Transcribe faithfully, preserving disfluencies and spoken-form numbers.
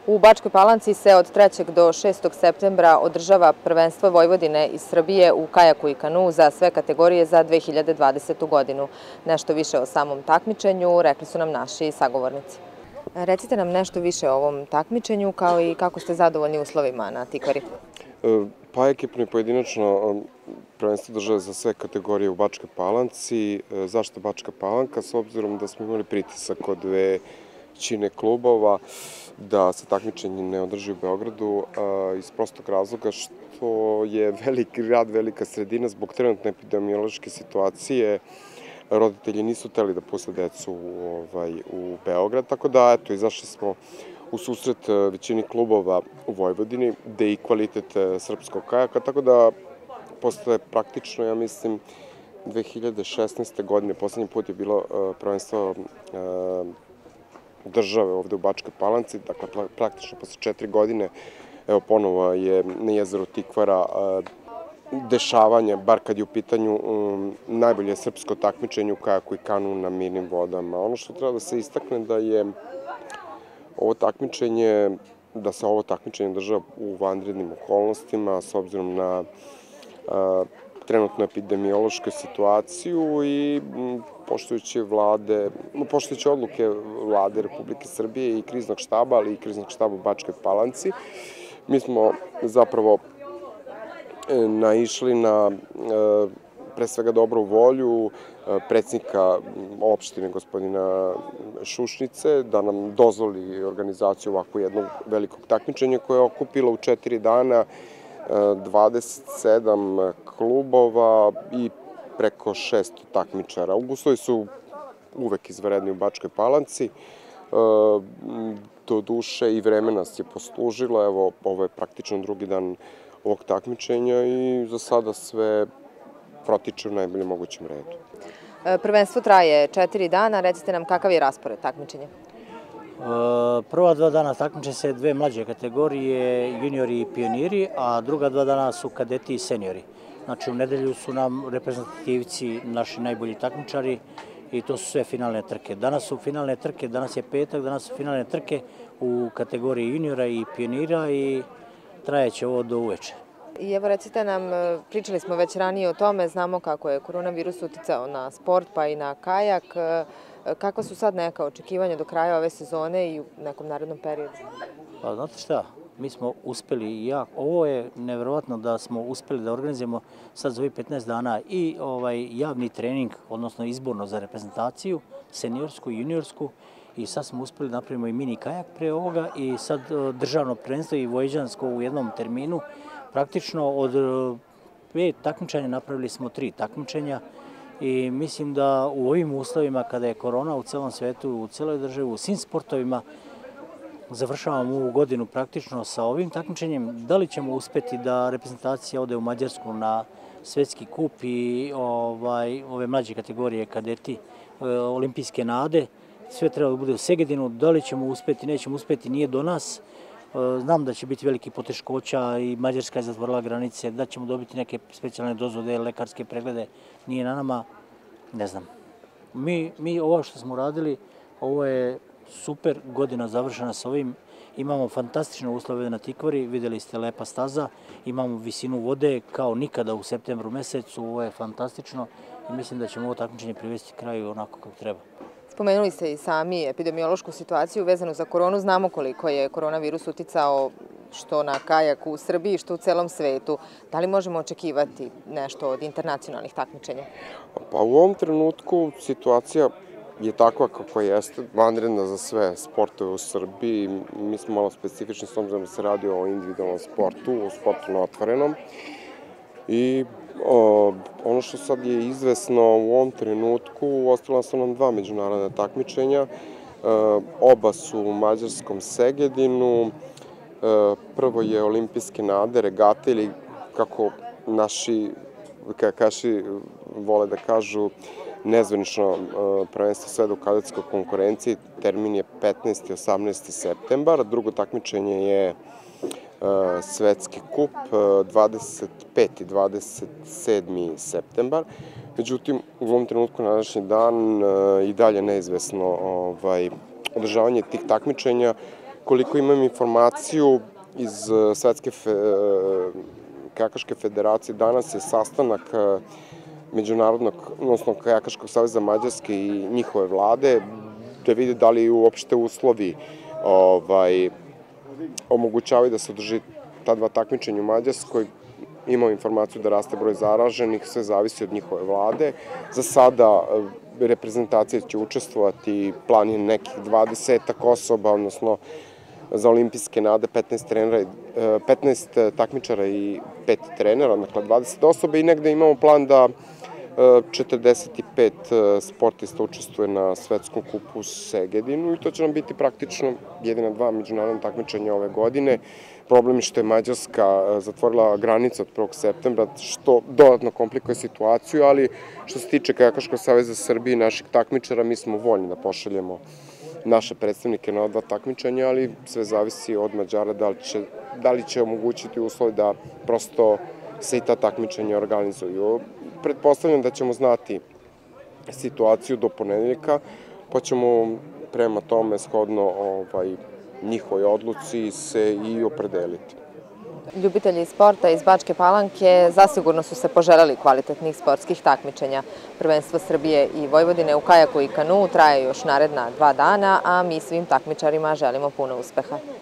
U Bačkoj Palanci se od trećeg do šestog septembra održava prvenstvo Vojvodine iz Srbije u kajaku i kanuu za sve kategorije za dve hiljade dvadesetu. godinu. Nešto više o samom takmičenju rekli su nam naši sagovornici. Recite nam nešto više o ovom takmičenju, kao i kako ste zadovoljni uslovima na Tikvari. Pa ekipno i pojedinačno prvenstvo države za sve kategorije u Bačkoj Palanci. Zašto Bačka Palanka? S obzirom da smo imali pritisak od dve većine klubova da se takmičenje ne održi u Beogradu iz prostog razloga što je veliki grad, velika sredina zbog trenutne epidemiološke situacije. Roditelji nisu hteli da puste decu u Beograd, tako da eto, izašli smo u susret većini klubova u Vojvodini, gde je i kvalitet srpskog kajaka, tako da posle praktično, ja mislim, dve hiljade šesnaeste. godine, poslednji put je bilo prvenstvo države ovde u Bačkoj Palanci, dakle praktično posle četiri godine, evo ponovo je na jezeru Tikvara dešavanja, bar kad je u pitanju najbolje srpsko takmičenje u kajaku i kanuu na mirnim vodama. Ono što treba da se istakne da je ovo takmičenje, da se ovo takmičenje država u vanrednim okolnostima s obzirom na trenutnu epidemiološku situaciju i poštujući vlade, poštujući odluke vlade Republike Srbije i kriznog štaba, ali i kriznog štaba u Bačkoj Palanci. Mi smo zapravo naišli na pre svega dobru volju predsjednika opštine gospodina Šušnice da nam dozvoli organizaciju ovako jednog velikog takmičenja koje je okupilo u četiri dana dvadeset sedam klubova i preko šesto takmičara. Uslovi su uvek izvanredni u Bačkoj Palanci. Do duše i vreme nas je poslužilo. Evo, ovo je praktično drugi dan ovog takmičenja i za sada sve protiče u najboljem mogućem redu. Prvenstvo traje četiri dana. Recite nam kakav je raspored takmičenja? Prva dva dana takmiče se dve mlađe kategorije, juniori i pioniri, a druga dva dana su kadeti i seniori. Znači u nedelju su nam reprezentativci naši najbolji takmičari i to su sve finalne trke. Danas su finalne trke, danas je petak, danas su finalne trke u kategoriji juniora i pionira i trajeće ovo do uveče. I evo recite nam, pričali smo već ranije o tome, znamo kako je koronavirus uticao na sport pa i na kajak. Kakva su sad neka očekivanja do kraja ove sezone i u nekom narednom periodu? Pa znate šta, mi smo uspeli i ja, ovo je neverovatno da smo uspeli da organizujemo sad za ovih petnaest dana i javni trening, odnosno izborno za reprezentaciju, seniorsku i juniorsku, i sad smo uspeli da napravimo i mini kajak pre ovoga i sad državno prvenstvo i vojvođansko u jednom terminu. Praktično od pet takmičenja napravili smo tri takmičenja i mislim da u ovim uslovima kada je korona u celom svetu, u celoj državi, u svim sportovima, završavamo ovu godinu praktično sa ovim takmičenjem. Da li ćemo uspeti da reprezentacija ode u Mađarsku na svetski kup i ove mlađe kategorije kadeti, olimpijske nade, sve treba da bude u Segedinu. Da li ćemo uspeti, nećemo uspeti, nije do nas. Znam da će biti veliki poteškoća i Mađarska je zatvorila granice, da ćemo dobiti neke specijalne dozvole, lekarske preglede, nije na nama, ne znam. Mi ovo što smo radili, ovo je super godina završena sa ovim, imamo fantastične uslove na Tikvari, videli ste lepa staza, imamo visinu vode kao nikada u septembru mesecu, ovo je fantastično i mislim da ćemo ovo takmičenje privesti kraju onako kako treba. Spomenuli ste i sami epidemiološku situaciju vezanu za koronu. Znamo koliko je koronavirus uticao što na kajak u Srbiji, što u celom svetu. Da li možemo očekivati nešto od internacionalnih takmičenja? Pa u ovom trenutku situacija je takva kako jeste, vanredna za sve sportove u Srbiji. Mi smo malo specifični s obzirom da se radi o individualnom sportu, o sportu na otvorenom. I ono što sad je izvesno u ovom trenutku, ostala su nam dva međunarodna takmičenja. Oba su u mađarskom Segedinu. Prvo je olimpijske nade, regate ili kako naši kajakaši vole da kažu nezvanično prvenstvo sveta u kadetskoj konkurenciji. Termin je petnaesti i osamnaesti septembar. Drugo takmičenje je svetski kup dvadeset peti i dvadeset sedmi septembar. Međutim, u ovom trenutku na današnji dan i dalje neizvesno održavanje tih takmičenja Koliko imam informaciju iz Svetske kajakaške federacije, danas je sastanak Međunarodnog, odnosno Kajakaškog saveza Mađarske i njihove vlade, da vide da li uopšte uslovi omogućavaju da se održi ta dva takmičenja u Mađarskoj. Imamo informaciju da raste broj zaraženih, sve zavisi od njihove vlade. Za sada reprezentacija će učestvovati, plan je nekih dvadesetak osoba, odnosno za olimpijske nade petnaest takmičara i pet trenera, dakle dvadeset osoba, i negde imamo plan da četrdeset pet sportista učestvuje na svetskom kupu u Segedinu i to će nam biti praktično jedina dva međunarodna takmičenja ove godine. Problem je što je Mađarska zatvorila granice od prvog septembra, što dodatno komplikuje situaciju, ali što se tiče Kajakaškog saveza Srbije i naših takmičara, mi smo voljni da pošaljemo naše predstavnike na ova dva takmičenja, ali sve zavisi od Mađara da li će omogućiti uslov da prosto se i ta takmičenja organizuju. Pretpostavljam da ćemo znati situaciju do ponedeljka, pa ćemo prema tome shodno njihovoj odluci se i opredeliti. Ljubitelji sporta iz Bačke Palanke zasigurno su se poželeli kvalitetnih sportskih takmičenja. Prvenstvo Srbije i Vojvodine u kajaku i kanuu traje još naredna dva dana, a mi svim takmičarima želimo puno uspeha.